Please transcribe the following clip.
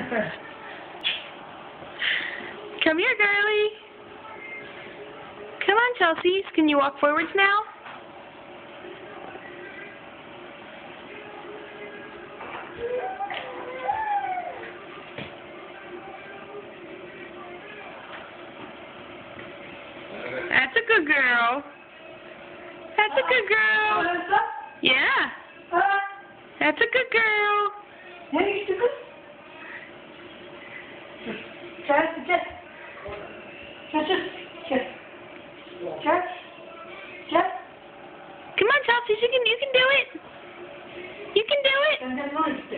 Come here, girlie. Come on, Chelsea. Can you walk forwards now? That's a good girl. That's a good girl. Yeah. That's a good girl. Come on, Chelsea. You can do it. You can do it.